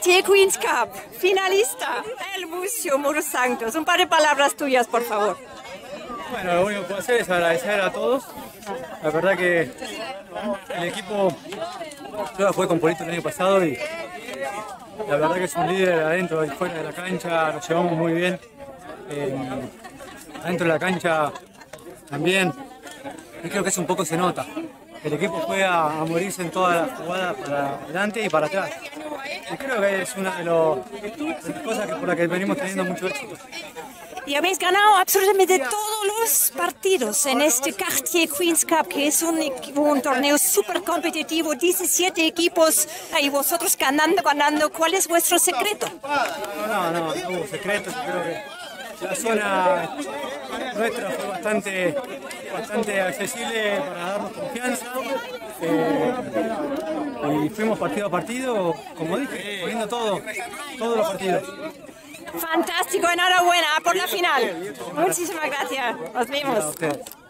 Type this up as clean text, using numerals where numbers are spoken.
Cartier Queen's Cup, finalista, el Mucio Muros Santos. Un par de palabras tuyas, por favor. Bueno, lo único que puedo hacer es agradecer a todos. La verdad que el equipo, yo la jugué con Polito el año pasado y la verdad que es un líder adentro y fuera de la cancha, nos llevamos muy bien. Adentro de la cancha también, y creo que eso un poco se nota. El equipo juega a morirse en todas las jugadas para adelante y para atrás. Y creo que es una de las cosas por las que venimos teniendo mucho éxito. Y habéis ganado absolutamente todos los partidos en este Cartier Queen's Cup, que es un torneo súper competitivo, 17 equipos y vosotros ganando. ¿Cuál es vuestro secreto? No hubo secreto. Creo que la zona nuestra fue bastante accesible para darnos confianza. Y fuimos partido a partido, como dije, poniendo todos los partidos. Fantástico, enhorabuena por la final. Muchísimas gracias. Nos vemos.